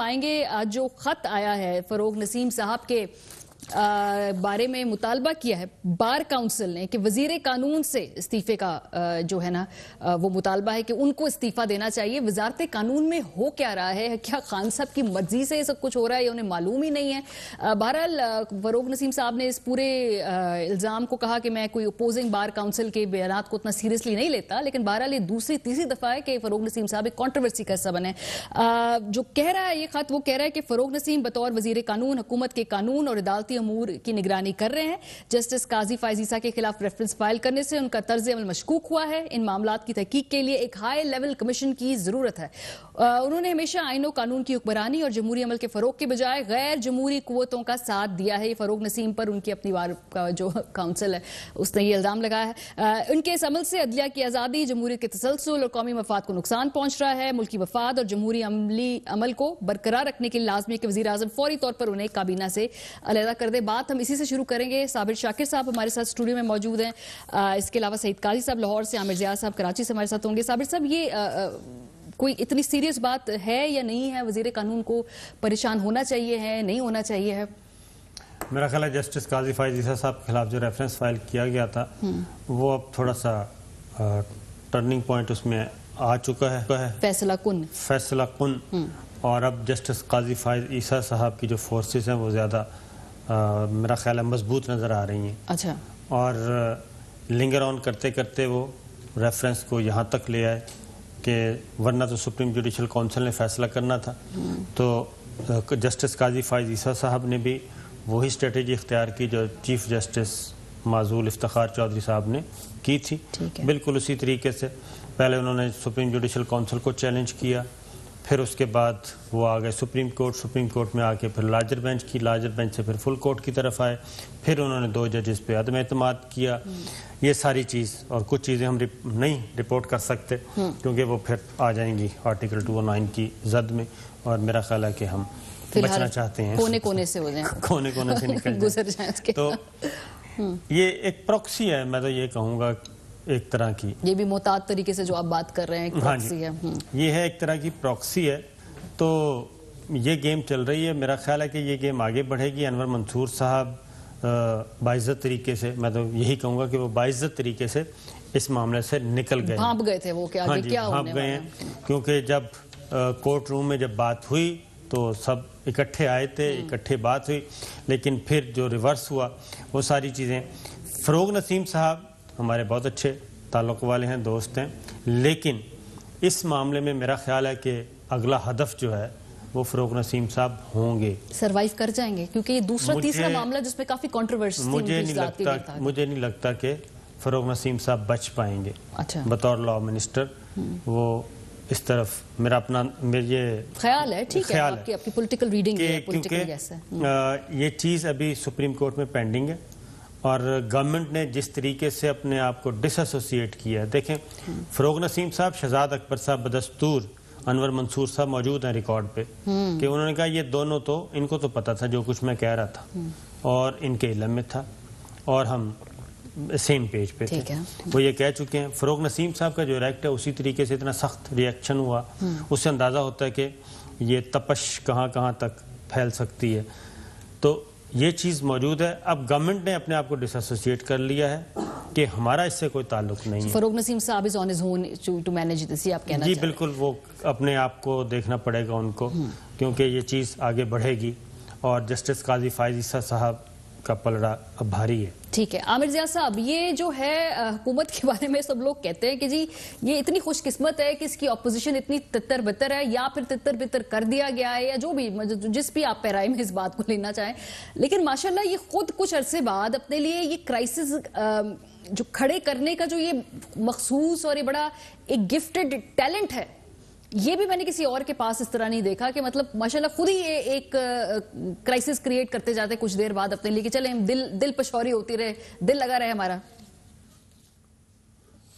پائیں گے جو خط آیا ہے فروغ نسیم صاحب کے بارے میں مطالبہ کیا ہے بار کاؤنسل نے کہ وزیر قانون سے استعفے کا جو ہے نا وہ مطالبہ ہے کہ ان کو استعفیٰ دینا چاہیے. وزارت قانون میں ہو کیا رہا ہے؟ کیا خان صاحب کی مرضی سے یہ سب کچھ ہو رہا ہے یا انہیں معلوم ہی نہیں ہے؟ بہرحال فروغ نسیم صاحب نے اس پورے الزام کو کہا کہ میں کوئی اپوزنگ بار کاؤنسل کے بیانات کو اتنا سیریسلی نہیں لیتا, لیکن بہرحال یہ دوسری تیسری دفعہ ہے کہ فروغ نسیم صاحب ایک کنٹروورسی کا حصہ بنے. جو کہہ رہا ہے یہ خط, وہ کہہ رہا ہے کہ فروغ نسیم بطور وزیر قانون حکومت کے قانون اور عدالتی امور کی نگرانی کر رہے ہیں. جسٹس قاضی فائز عیسیٰ کے خلاف ریفرنس فائل کرنے سے ان کا طرز عمل مشکوک ہوا ہے. ان معاملات کی تحقیق کے لیے ایک ہائی لیول کمیشن کی ضرورت ہے. انہوں نے ہمیشہ آئین و قانون کی حکمرانی اور جمہوری عمل کے فروغ کے بجائے غیر جمہوری قوتوں کا ساتھ دیا ہے. یہ فروغ نسیم پر ان کی اپنی بار کا جو کاؤنسل ہے اس نے یہ الزام لگایا ہے. ان کے اس عمل سے عدلیہ کی آزادی, جمہوریت کے تسلسل اور قومی مفاد کو نقصان پہنچ رہا ہے. ملکی مفاد اور جمہوری عمل کو برقرار رکھنے کے لیے لازمی ہے کہ وزیر اعظم فوری طور پر انہیں کابینہ سے علیحدہ کر دے. بات ہم اسی سے شروع کریں گے. صابر شاکر صاحب ہمارے ساتھ اسٹوڈیو میں موجود ہیں. اس کے علاوہ سعید قاضی صاحب لاہور سے, عامر ضیاء صاحب کراچی سے ہمارے ساتھ ہوں گے. صابر صاحب, یہ کوئی اتنی سیریس بات ہے یا نہیں ہے؟ وزیر قانون کو پریشان ہونا چاہیے ہے, نہیں ہونا چاہیے ہے؟ میرا خیال ہے جسٹس قاضی فائز عیسیٰ صاحب کے خلاف جو ریفرنس فائل کیا گیا تھا وہ اب تھوڑا سا ٹرننگ پوائنٹ اس میں آ چکا ہے, فیصلہ کن. اور اب جسٹس قاضی فائز عیسیٰ صاحب کی جو فورسز ہیں وہ زیادہ میرا خیال ہے مضبوط نظر آ رہی ہیں. اچھا. اور لنگر آن کرتے کرتے وہ ریفرنس کو یہاں تک لے آئے کہ ورنہ تو سپریم جوڈیشل کونسل نے فیصلہ کرنا تھا, تو جسٹس قاضی فائز عیسیٰ صاحب نے بھی وہی اسٹریٹجی اختیار کی جو چیف جسٹس معزول افتخار چودھری صاحب نے کی تھی. بالکل اسی طریقے سے پہلے انہوں نے سپریم جوڈیشل کونسل کو چیلنج کیا, پھر اس کے بعد وہ آ گئے سپریم کورٹ میں آ کے پھر لارجر بینچ کی, لارجر بینچ سے پھر فل کورٹ کی طرف آئے, پھر انہوں نے 2 ججز پہ عدم اعتماد کیا. یہ ساری چیز اور کچھ چیزیں ہم نہیں رپورٹ کر سکتے کیونکہ وہ پھر آ جائیں گی آرٹیکل 209 کی زد میں, اور میرا خیال ہے کہ ہم بچنا چاہتے ہیں کونے سے نکل جائیں. تو یہ ایک پروکسی ہے, میں تو یہ کہوں گا ایک طرح کی, یہ بھی محتاط طریقے سے جو آپ بات کر رہے ہیں پروکسی ہے. یہ ہے ایک طرح کی پروکسی ہے. تو یہ گیم چل رہی ہے. میرا خیال ہے کہ یہ گیم آگے بڑھے گی. انور منصور صاحب باعزت طریقے سے, میں تو یہی کہوں گا کہ وہ باعزت طریقے سے اس معاملے سے نکل گئے, بھانپ گئے تھے وہ کہ آگے کیا ہونے والا ہے. کیونکہ جب کورٹ روم میں جب بات ہوئی تو سب اکٹھے آئے تھے, اکٹھے بات ہوئی, لیکن پھر جو ریورس ہوا وہ ساری چیزیں. فروغ نسیم صاحب ہمارے بہت اچھے تعلق والے ہیں, دوست ہیں, لیکن اس معاملے میں میرا خیال ہے کہ اگلا ہدف جو ہے وہ فروغ نسیم صاحب ہوں گے. سروائیو کر جائیں گے کیونکہ یہ دوسرا تیسرا معاملہ جس پہ کافی کنٹروورسی مجھے نہیں لگتا کہ فروغ نسیم صاحب بچ پائیں گے. بطور لا منسٹر وہ اس طرف میرا اپنا یہ خیال ہے. ٹھیک ہے, آپ کی پولیٹیکل ریڈنگ ہے, کیونکہ یہ چیز ابھی سپریم کورٹ میں پینڈنگ ہے اور گورنمنٹ نے جس طریقے سے اپنے آپ کو ڈس ایسوسیٹ کیا ہے. دیکھیں فروغ نسیم صاحب, شہزاد اکبر صاحب بدستور انور منصور صاحب موجود ہیں ریکارڈ پہ کہ انہوں نے کہا یہ دونوں تو ان کو تو پتا تھا جو کچھ میں کہہ رہا تھا اور ان کے علم میں تھا اور ہم سیم پیج پہ تھے. وہ یہ کہہ چکے ہیں. فروغ نسیم صاحب کا جو ریکٹ ہے اسی طریقے سے اتنا سخت ریئیکشن ہوا, اس سے اندازہ ہوتا ہے کہ یہ تپش کہاں تک پھیل سکتی ہے. تو یہ چیز موجود ہے. اب گورنمنٹ نے اپنے آپ کو ڈس ایسوسیٹ کر لیا ہے کہ ہمارا اس سے کوئی تعلق نہیں ہے. فروغ نسیم صاحب is on his own to manage this, یہ آپ کہنا چاہتے ہیں؟ جی بالکل, وہ اپنے آپ کو دیکھنا پڑے گا ان کو, کیونکہ یہ چیز آگے بڑھے گی اور جسٹس قاضی فائز عیسیٰ صاحب کا پلڑا اب بھاری ہے. ٹھیک ہے. عامر ضیاء صاحب, یہ جو ہے حکومت کے بارے میں سب لوگ کہتے ہیں کہ جی یہ اتنی خوش قسمت ہے کہ اس کی اپوزیشن اتنی تتر بتر ہے, یا پھر تتر بتر کر دیا گیا ہے, یا جو بھی جس بھی آپ پیرائے میں اس بات کو لینا چاہیں, لیکن ماشاءاللہ یہ خود کچھ عرصے بعد اپنے لیے یہ کرائسس جو کھڑے کرنے کا جو یہ مخصوص اور یہ بڑا ایک گفٹڈ ٹیلنٹ ہے, یہ بھی میں نے کسی اور کے پاس اس طرح نہیں دیکھا کہ مطلب ماشاءاللہ خود ہی ایک کرائسس کریٹ کرتے جاتے کچھ دیر بعد اپنے لیے کہ چلیں دل پشوری ہوتی رہے, دل لگا رہے ہمارا.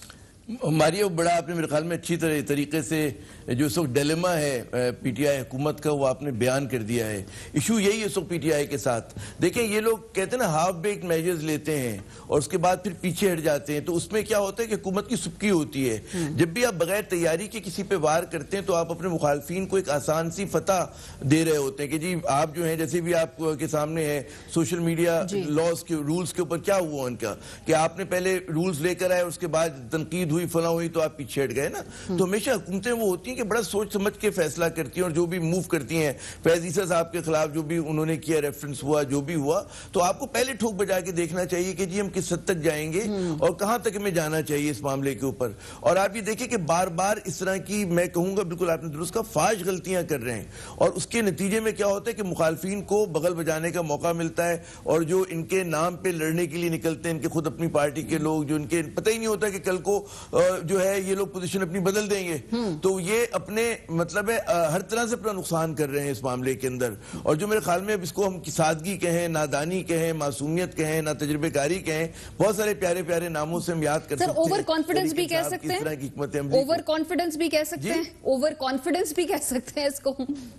ہماری وہ بڑا آپ نے میرے خیال میں اچھی طریقے سے جو اس وقت ڈیلیما ہے پی ٹی آئی حکومت کا وہ آپ نے بیان کر دیا ہے. ایشو یہی ہے اس وقت پی ٹی آئی کے ساتھ. دیکھیں یہ لوگ کہتے ہیں نا ہاف بیکڈ میجرز لیتے ہیں اور اس کے بعد پھر پیچھے ہٹ جاتے ہیں, تو اس میں کیا ہوتا ہے کہ حکومت کی سبکی ہوتی ہے. جب بھی آپ بغیر تیاری کے کسی پہ وار کرتے ہیں تو آپ اپنے مخالفین کو ایک آسان سی فتح دے رہے ہوتے ہیں کہ جی آپ جو ہیں, جیسے بھی آپ کے سامنے ہے سوشل میڈیا لاز کے رولز کے اوپر کیا ہوا ان کا کہ آپ نے پہلے رولز لے کر آئے, اس کے بعد تنقید ہوئی فلاں ہوئی تو آپ پیچھے ہٹ گئے نا. تو ہمیشہ حکومتیں وہ ہوتی ہیں کہ بڑا سوچ سمجھ کے فیصلہ کرتی ہیں اور جو بھی موو کرتی ہیں. فیض عیسیٰ صاحب کے خلاف جو بھی انہوں نے کیا ریفرنس ہوا جو بھی ہوا, تو آپ کو پہلے ٹھوک بجا کے دیکھنا چاہیے کہ جی ہم کس حد تک جائیں گے اور کہاں تک ہمیں جانا چاہیے اس معاملے کے اوپر. اور آپ یہ دیکھیں کہ بار بار اس طرح کی, میں کہوں گا بالکل آپ نے درست کہا, فاش غلطیاں کر رہے ہیں اور اس کے نتیجے میں کیا ہوتا ہے کہ مخالفین کو بغل بجانے کا موقع ملتا ہے اور جو ان کے نام پہ لڑنے کے لیے نکلتے ہیں ان کے خود اپنی پارٹی کے لوگ, جو ان کے پتہ ہی نہیں ہوتا کہ کل کو جو ہے یہ لوگ پوزیشن اپنی بدل دیں گے, تو یہ اپنے مطلب ہے ہر طرح سے اپنا نقصان کر رہے ہیں اس معاملے کے اندر. اور جو میرے خیال میں اب اس کو ہم سادگی کہیں, نادانی کہیں, معصومیت کہیں, نا تجربے کاری کہیں, بہت سارے پیارے پیارے ناموں سے ہم یاد کر سکتے ہیں. اوور کانفیڈنس بھی کہہ سکتے ہیں, اوور کانفیڈنس بھی کہہ سکتے ہیں, اوور کانفیڈنس بھی کہہ سکتے ہیں اس کو.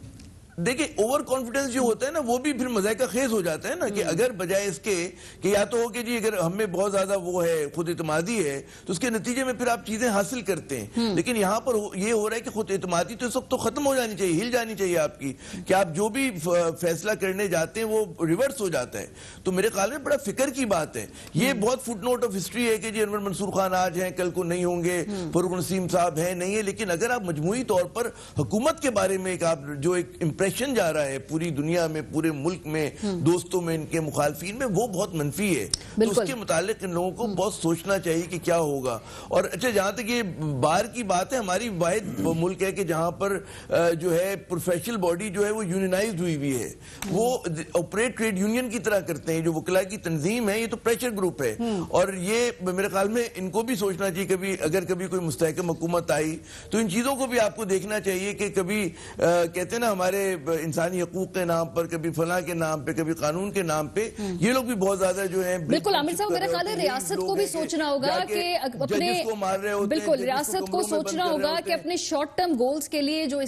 دیکھیں اوور کانفیڈنس جو ہوتا ہے نا وہ بھی پھر مذائقہ خیز ہو جاتا ہے نا, کہ اگر بجائے اس کے کہ یا تو ہو کہ جی اگر ہم میں بہت زیادہ وہ ہے خود اعتمادی ہے تو اس کے نتیجے میں پھر آپ چیزیں حاصل کرتے ہیں, لیکن یہاں پر یہ ہو رہا ہے کہ خود اعتمادی تو اس وقت تو ختم ہو جانی چاہیے, ہل جانی چاہیے آپ کی, کہ آپ جو بھی فیصلہ کرنے جاتے ہیں وہ ریورس ہو جاتا ہے. تو میرے خیال میں بڑا فکر کی بات ہے. یہ بہت فٹ نوٹ آف ہسٹری ہے کہ جی انور منصور خان آج ہیں کل کو نہیں ہوں گے, فاروق نسیم صاحب ہیں نہیں ہے, لیکن اگر آپ مجموعی طور پر حکومت کے بارے میں آپ جو ایک امپریشن جا رہا ہے پوری دنیا میں, پورے ملک میں, دوستوں میں, ان کے مخالفین میں, وہ بہت منفی ہے. تو اس کے متعلق ان لوگوں کو بہت سوچنا چاہیے کہ کیا ہوگا. اور اچھا جہاں تک یہ بار کی بات ہے, ہماری واحد ملک ہے کہ جہاں پر جو ہے پروفیشنل باڈی جو ہے وہ یونینائزڈ ہوئی بھی ہے, وہ آپریٹ ٹریڈ یونین کی طرح کرتے ہیں. جو وکلاء کی تنظیم ہے یہ تو پریشر گروپ ہے, اور یہ میرے خیال میں ان کو بھی سوچنا چاہیے کبھی اگر کبھی کوئی مستحکم حکومت آئی تو ان چیزوں کو بھی آپ کو دیکھنا چاہیے کہ کبھی کہتے ہیں نا ہمارے انسانی حقوق کے نام پر, کبھی فلاں کے نام پہ, کبھی قانون کے نام پہ, یہ لوگ بھی بہت زیادہ جو ہیں. بالکل عامر صاحب میرا خیال ہے ریاست کو بھی سوچنا ہوگا کہ اپنے, بالکل ریاست کو سوچنا ہوگا کہ اپنے شارٹ ٹرم گولز کے لیے جو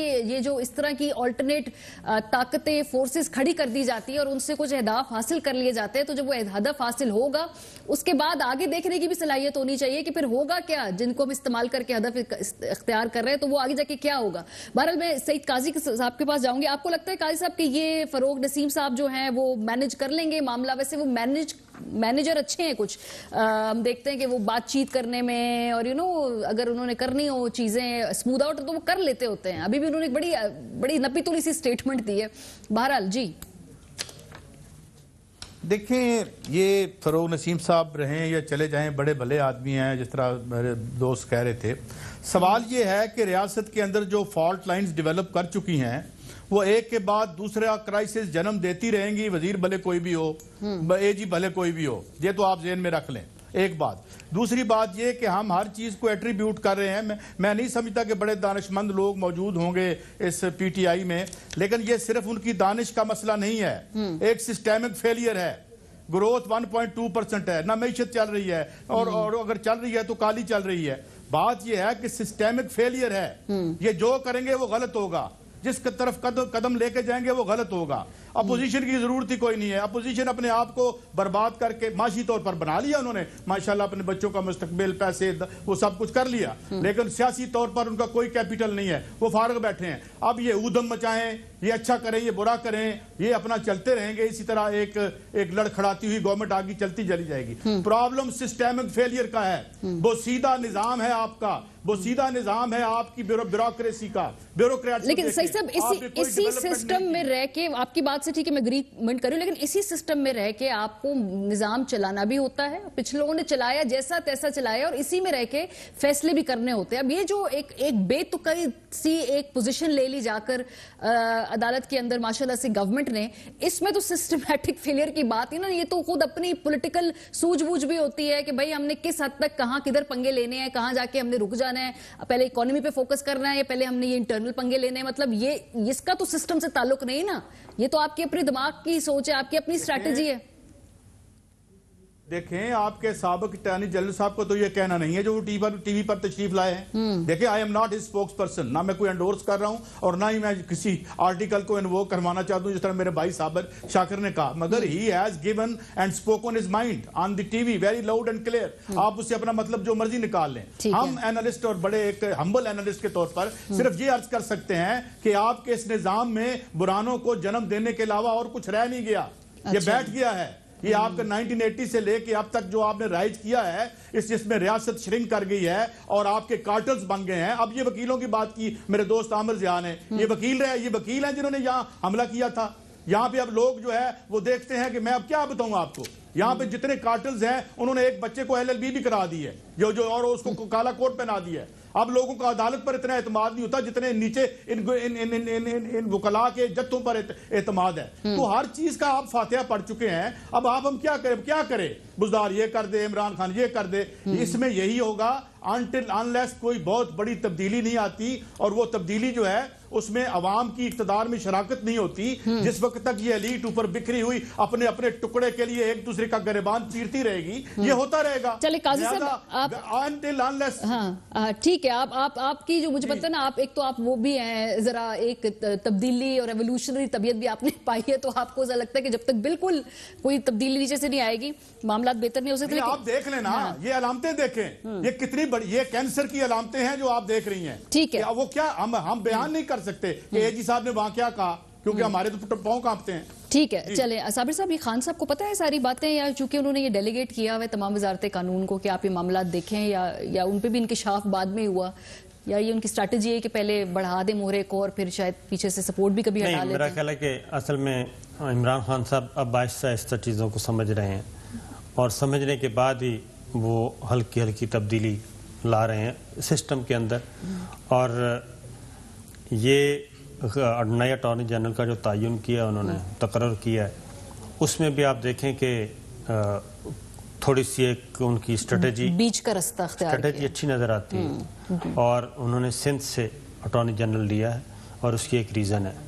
اس طرح کی آلٹرنیٹ طاقتیں فورسز کھڑی کر دی جاتی ہے اور ان سے کچھ اہداف حاصل کر لیے جاتے ہیں, تو جب وہ ہدف حاصل ہوگا اس کے بعد آگے دیکھنے کی بھی صلاحیت ہونی چاہیے کہ پھر ہوگا کیا, جن کو ہم استعمال کر کے ہدف اختیار کر رہے ہیں تو وہ آگے جا کے کیا ہوگا. بہرحال میں سعید قاضی صاحب کے پاس جاؤں گی. آپ کو لگتا ہے قاضی صاحب کہ یہ فاروق نسیم صاحب جو ہیں وہ مینج کر لیں گے معاملہ؟ ویسے وہ مینیجر اچھے ہیں کچھ, ہم دیکھتے ہیں کہ وہ بات چیت کرنے میں اور اگر انہوں نے کرنی ہو چیزیں اسموتھ آؤٹ تو وہ کر لیتے ہوتے ہیں. ابھی بھی انہوں نے بڑی نپی تلی سی سٹیٹمنٹ دی ہے. بہرحال جی دیکھیں, یہ فاروق نسیم صاحب رہیں یا چلے جائیں بڑے بھلے آدمی ہیں جس طرح میرے دوست کہہ رہے تھے. سوال یہ ہے کہ ریاست کے اندر جو فالٹ لائنز ڈیولپ کر چکی ہیں وہ ایک کے بعد دوسرا کرائسس جنم دیتی رہیں گی, وزیر بھلے کوئی بھی ہو, اے جی بھلے کوئی بھی ہو. یہ تو آپ ذہن میں رکھ لیں ایک بات. دوسری بات یہ کہ ہم ہر چیز کو ایٹریبیوٹ کر رہے ہیں. میں نہیں سمجھتا کہ بڑے دانشمند لوگ موجود ہوں گے اس پی ٹی آئی میں, لیکن یہ صرف ان کی دانش کا مسئلہ نہیں ہے, ایک سسٹیمک فیلئر ہے. گروتھ 1.2% ہے, نہ معیشت چل رہی ہے, اور اگر چل رہی ہے تو کالی چل رہی ہے. بات یہ ہے کہ سسٹیمک فیلئر ہے. یہ جو کریں گے وہ غلط ہوگا, جس طرف قدم لے کے جائیں گے وہ غلط ہوگا. اپوزیشن کی ضرورت ہی کوئی نہیں ہے. اپوزیشن اپنے آپ کو برباد کر کے معاشی طور پر بنا لیا انہوں نے, ماشاءاللہ اپنے بچوں کا مستقبل, پیسے, وہ سب کچھ کر لیا, لیکن سیاسی طور پر ان کا کوئی کیپیٹل نہیں ہے, وہ فارغ بیٹھے ہیں. اب یہ اودم مچائیں, یہ اچھا کریں یہ برا کریں, یہ اپنا چلتے رہیں گے. اسی طرح ایک لڑکھڑاتی ہوئی گورنمنٹ آگے چلتی چلی جائے گی. پرابلم سسٹیمک فیلئر کا ہے. وہ سیدھا نظام ہے آپ کا, وہ سیدھا نظام ہے آپ کی بیوروکریسی کا, بیوروکریٹ. لیکن صحیح صاحب اسی سسٹم میں رہ کے, آپ کی بات سے ٹھیک ہے میں اگریمنٹ کروں, لیکن اسی سسٹم میں رہ کے آپ کو نظام چلانا بھی ہوتا ہے. پچھلے لوگوں نے چلایا جیسا تیسا چلایا, اور اسی میں رہ کے فیصلے بھی کرنے ہوتے ہیں. اب یہ جو ایک بے تکئی سی ایک پوزیشن لے لی جا کر عدالت کے اندر ماشاءاللہ سے گورنمنٹ نے, اس میں تو سسٹمیٹک فیلئر کی بات ہی نا, یہ تو خود اپنی پولیٹیکل سوجھ بوجھ بھی ہوتی ہے کہ بھائی ہم نے کس حد تک کہاں کدھر پنگے لینے ہیں, کہاں جا کے ہم نے رک جانا ہے, پہلے اکانومی پہ فوکس کرنا ہے یا پہلے ہم نے یہ انٹرنل پنگے لینے ہیں. مطلب یہ اس کا تو سسٹم سے تعلق نہیں نا, یہ تو آپ کی اپنی دماغ کی سوچ ہے, آپ کی اپنی اسٹریٹجی ہے. دیکھیں آپ کے سابق اٹارنی جنرل صاحب کو تو یہ کہنا نہیں ہے جو وہ ٹی وی پر تشریف لائے ہیں. دیکھیں I am not his spokesperson, نہ میں کوئی انڈورس کر رہا ہوں اور نہ ہی میں کسی آرٹیکل کو وہ کروانا چاہتا ہوں جس طرح میرے بھائی صابر شاکر نے کہا, مگر he has given and spoken his mind on the TV very loud and clear. آپ اس سے اپنا مطلب جو مرضی نکال لیں. ہم اینالسٹ اور بڑے ایک ہمبل اینالسٹ کے طور پر صرف یہ عرض کر سکتے ہیں کہ آپ کے اس نظام میں برانوں کو جنم دینے کے علاوہ اور کچھ رہ نہیں گیا, یہ بیٹھ گیا ہے. یہ آپ کا 1980 سے لے کے اب تک جو آپ نے رائج کیا ہے جس میں ریاست شرنک کر گئی ہے اور آپ کے کارٹلز بن گئے ہیں. اب یہ وکیلوں کی بات کی میرے دوست عامر ضیاء نے, یہ وکیل ہیں جنہوں نے یہاں حملہ کیا تھا. یہاں پہ اب لوگ جو ہے وہ دیکھتے ہیں کہ میں اب کیا بتاؤں آپ کو, یہاں پہ جتنے کارٹلز ہیں انہوں نے ایک بچے کو LLB بھی کرا دی ہے جو اور اس کو کالا کوٹ پہنا دیا ہے. اب لوگوں کا عدالت پر اتنا اعتماد نہیں ہوتا جتنے نیچے ان وکلاء کے جتھوں پر اعتماد ہے. تو ہر چیز کا آپ فاتحہ پڑھ چکے ہیں. اب آپ ہم کیا کریں, بزدار یہ کر دے, عمران خان یہ کر دے. اس میں یہی ہوگا until unless کوئی بہت بڑی تبدیلی نہیں آتی, اور وہ تبدیلی جو ہے اس میں عوام کی اقتدار میں شراکت نہیں ہوتی. جس وقت تک یہ ایلیٹ اوپر بکھری ہوئی اپنے ٹکڑے کے لیے ایک دوسرے کا گریبان چیرتی رہے گی, یہ ہوتا رہے گا. چلے قاضی صاحب until unless ٹھیک ہے, آپ کی جو مجھے پتہ ہے نا, آپ ایک تو آپ وہ بھی ہیں ذرا ایک تبدیلی اور ریولوشنری طبیعت بھی آپ نے پائی ہے, تو آپ کو ایسا لگتا ہے کہ جب تک بالکل کوئی تبدیلی نیچے سے نہیں آئے گی معاملات بہتر نہیں ہو سکتے. آپ دیکھ لیں نا, یہ علامتیں دیکھیں, یہ کتنی بڑی, یہ کینسر کی علامتیں ہیں جو آپ دیکھ رہی ہیں. ٹھیک ہے, وہ کیا ہم بیان نہیں کر سکتے کہ اے جی صاحب نے وہاں کیا کہا, کیونکہ ہمارے تو پاؤں کانپتے ہیں. ٹھیک ہے, چلیں صابر صاحب, یہ خان صاحب کو پتہ ہے ساری باتیں, یا چونکہ انہوں نے یہ ڈیلیگیٹ کیا ہوا ہے تمام وزارت قانون کو کہ آپ یہ معاملات دیکھیں, یا ان پہ بھی انکشاف بعد میں ہوا, یا یہ ان کی اسٹریٹجی ہے کہ پہلے بڑھا دیں مہرے کو اور پھر شاید پیچھے سے سپورٹ بھی کبھی ہٹا لیتے ہیں؟ میرا خیال ہے کہ اصل میں عمران خان صاحب اب آہستہ آہستہ چیزوں کو سمجھ رہے ہیں, اور سمجھنے کے بعد ہی وہ ہلکی تبدیلی لا رہے ہیں سسٹم کے اندر. اور یہ نئے اٹارنی جنرل کا جو تعین کیا انہوں نے, تقرر کیا ہے, اس میں بھی آپ دیکھیں کہ تھوڑی سی ایک ان کی اسٹریٹجی, بیچ کا رستہ اختیار کیا, اچھی نظر آتی ہے. اور انہوں نے سندھ سے اٹارنی جنرل لیا ہے, اور اس کی ایک ریزن ہے,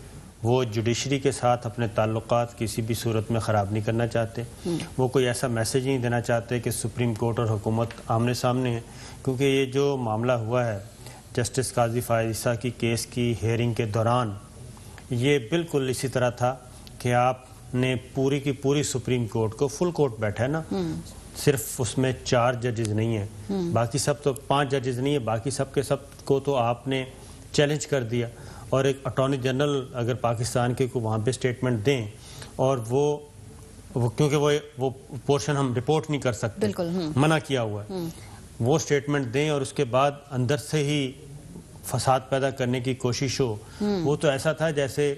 وہ جوڈیشری کے ساتھ اپنے تعلقات کسی بھی صورت میں خراب نہیں کرنا چاہتے. وہ کوئی ایسا میسیج نہیں دینا چاہتے کہ سپریم کورٹ اور حکومت آمنے سامنے ہیں, کیونکہ یہ جو معاملہ ہوا ہے جسٹس قاضی فائز عیسیٰ کی کیس کی ہیئرنگ کے دوران, یہ بالکل اسی طرح تھا کہ آپ نے پوری کی پوری سپریم کورٹ کو, فل کورٹ بیٹھا ہے نا, صرف اس میں 4 ججز نہیں ہیں, باقی سب تو 5 ججز نہیں ہیں, باقی سب کے سب کو تو آپ نے چیلنج کر دیا. اور ایک اٹارنی جنرل اگر پاکستان کے کو وہاں پہ سٹیٹمنٹ دیں, اور وہ کیونکہ وہ پورشن ہم رپورٹ نہیں کر سکتے, منع کیا ہوا ہے, وہ سٹیٹمنٹ دیں اور اس کے بعد اندر سے ہی فساد پیدا کرنے کی کوشش ہو, وہ تو ایسا تھا جیسے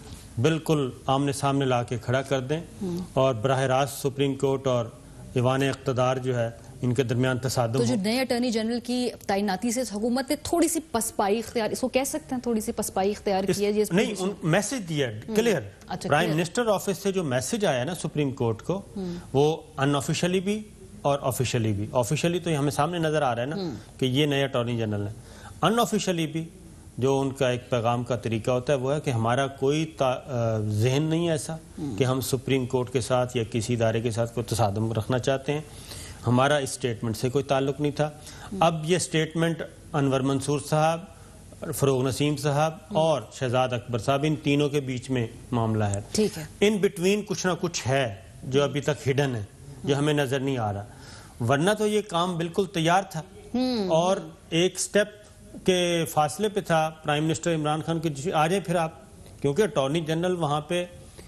بالکل آمنے سامنے لا کے کھڑا کر دیں, اور براہ راست سپریم کورٹ اور ایوان اقتدار جو ہے ان کے درمیان تصادم. تو جو نئے اٹارنی جنرل کی تعیناتی سے حکومت نے تھوڑی سی پسپائی اختیار, اس کو کہہ سکتے ہیں تھوڑی سی پسپائی اختیار کی ہے؟ نہیں, میسج دیا کلیئر, پرائم منسٹر آفس سے جو میسج آیا نا سپریم کورٹ کو, وہ ان آفیشلی بھی اور آفیشلی بھی. آفیشلی تو ہمیں سامنے نظر آ رہا ہے نا کہ یہ نئے اٹارنی جنرل ہیں. ان آفیشلی بھی جو ان کا ایک پیغام کا طریقہ ہوتا ہے وہ ہے کہ ہمارا کوئی ذہن نہیں ایسا کہ ہم سپریم کورٹ کے ساتھ یا کسی ادارے کے ساتھ کوئی تصادم رکھنا چاہتے ہیں, ہمارا اس سٹیٹمنٹ سے کوئی تعلق نہیں تھا. اب یہ سٹیٹمنٹ انور منصور صاحب, فروغ نسیم صاحب اور شہزاد اکبر صاحب, ان تینوں کے بیچ میں معاملہ ہے. ٹھیک ہے, ان بٹوین کچھ نہ کچھ ہے جو ابھی تک ہڈن ہے, جو ہمیں نظر نہیں آ رہا, ورنہ تو یہ کام بالکل تیار تھا اور ایک سٹیپ کے فاصلے پہ تھا پرائم منسٹر عمران خان کے آ جائیں پھر آپ, کیونکہ اٹارنی جنرل وہاں پہ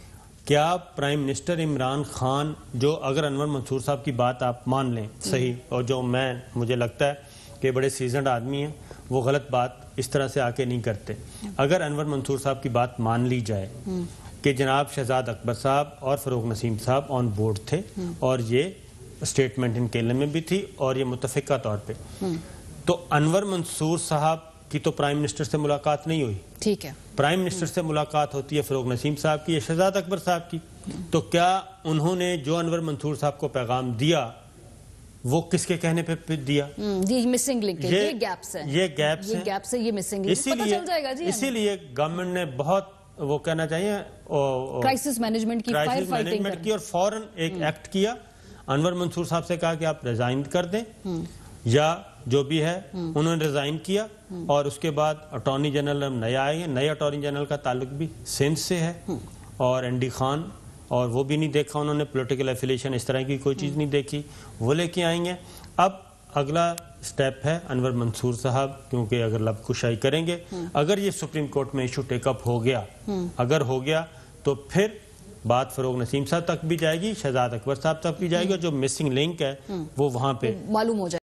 کیا پرائم منسٹر عمران خان, جو اگر انور منصور صاحب کی بات آپ مان لیں صحیح, اور جو مجھے لگتا ہے کہ بڑے سیزنڈ آدمی ہیں, وہ غلط بات اس طرح سے آ کے نہیں کرتے. اگر انور منصور صاحب کی بات مان لی جائے کہ جناب شہزاد اکبر صاحب اور فروغ نسیم صاحب آن بورڈ تھے اور یہ اسٹیٹمنٹ ان کے علم میں بھی تھی اور یہ متفقہ طور پہ, تو انور منصور صاحب کی تو پرائم منسٹر سے ملاقات نہیں ہوئی. ٹھیک ہے, پرائم منسٹر سے ملاقات ہوتی ہے فروغ نسیم صاحب کی یا شہزاد اکبر صاحب کی. تو کیا انہوں نے جو انور منصور صاحب کو پیغام دیا وہ کس کے کہنے پہ دیا؟ یہ مسنگ لنک ہے, یہ گیپس ہیں, یہ گیپس ہیں, یہ مسنگ لنک, پتہ چل جائے گا جی. اسی لیے گورنمنٹ نے بہت وہ کہنا چاہیے کرائسس مینجمنٹ کی, فائر فائٹنگ کی, اور فوراً ایک ایکٹ کیا انور منصور صاحب سے کہا کہ آپ ریزائن کر دیں یا جو بھی ہے انہوں نے ریزائن کیا اور اس کے بعد اٹارنی جنرل ہم نئے آئے ہیں. نئے اٹارنی جنرل کا تعلق بھی سندھ سے ہے اور این ڈی خان, اور وہ بھی نہیں دیکھا انہوں نے پولیٹیکل ایفیلیشن اس طرح کی کوئی چیز نہیں دیکھی, وہ لے کے آئیں گے. اب اگلا سٹیپ ہے انور منصور صاحب, کیونکہ اگر لب کشائی کریں گے, اگر یہ سپریم کورٹ میں ایشو ٹیک اپ ہو گیا, اگر ہو گیا تو پھر بات فروغ نسیم صاحب تک بھی جائے گی, شہزاد اکبر صاحب تک بھی جائے گی, اور جو مسنگ لنک ہے وہ وہاں پہ معلوم ہو جائے.